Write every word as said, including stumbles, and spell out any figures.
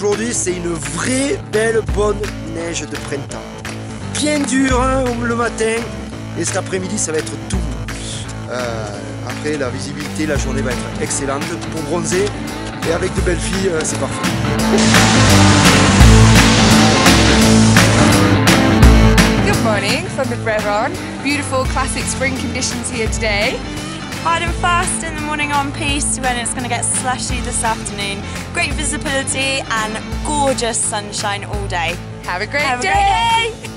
aujourd'hui, c'est une vraie belle bonne neige de printemps. Bien dur hein, le matin, et cet après-midi ça va être tout. Euh, après la visibilité, la journée va être excellente pour bronzer, et avec de belles filles, euh, c'est parfait. Good morning from the Brevron. Beautiful classic spring conditions here today. Hard and fast in the morning on piste when it's going to get slushy this afternoon. Great visibility and gorgeous sunshine all day. Have a great Have day! A great day.